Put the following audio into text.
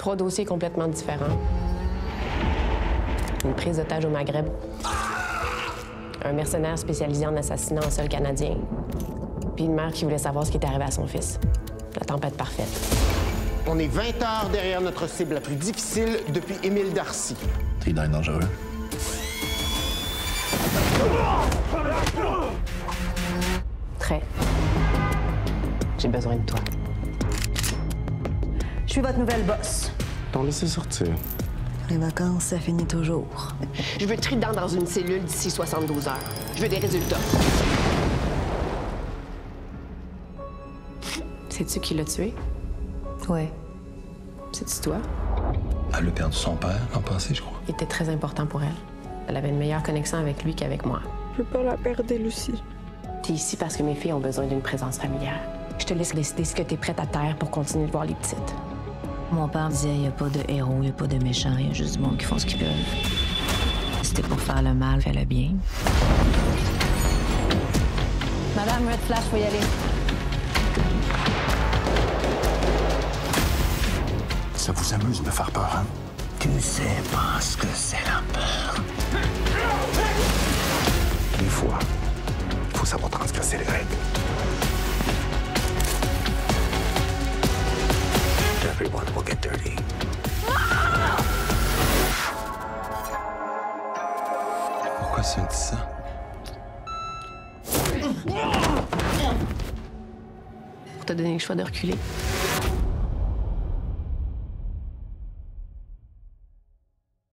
3 dossiers complètement différents. Une prise d'otage au Maghreb. Un mercenaire spécialisé en assassinat en sol canadien. Puis une mère qui voulait savoir ce qui était arrivé à son fils. La tempête parfaite. On est 20 heures derrière notre cible la plus difficile depuis Émile Darcy. T'es dans dangereux. Très. J'ai besoin de toi. Je suis votre nouvelle boss. T'en laissé sortir. Les vacances, ça finit toujours. Je veux Trident dans une cellule d'ici 72 heures. Je veux des résultats. Sais-tu qui l'a tué? Ouais. C'est-tu toi? Elle a perdu son père l'an passé, je crois. Il était très important pour elle. Elle avait une meilleure connexion avec lui qu'avec moi. Je veux pas la perdre, Lucie. T'es ici parce que mes filles ont besoin d'une présence familière. Je te laisse décider ce que t'es prête à taire pour continuer de voir les petites. Mon père disait, il n'y a pas de héros, il n'y a pas de méchants, il y a juste du monde qui font ce qu'ils peuvent. Si c'était pour faire le mal, fais le bien. Madame Red Flash, faut y aller. Ça vous amuse de me faire peur, hein? Tu sais pas ce que c'est la peur. Des fois, faut savoir transgresser les règles. Everyone will get dirty. Pourquoi ça dit ça? Pour te donner le choix de reculer.